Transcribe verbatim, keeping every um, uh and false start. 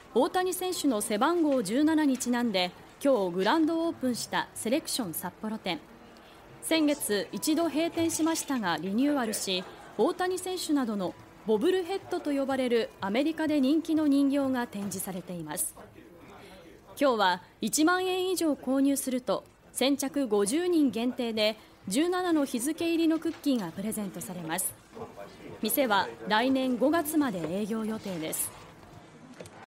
大谷選手の背番号じゅうななにちなんで今日グランドオープンしたセレクション札幌店。先月一度閉店しましたがリニューアルし、大谷選手などのボブルヘッドと呼ばれるアメリカで人気の人形が展示されています。今日はいちまんえん以上購入すると先着ごじゅうにん限定でじゅうななの日付入りのクッキーがプレゼントされます。店は来年ごがつまで営業予定です。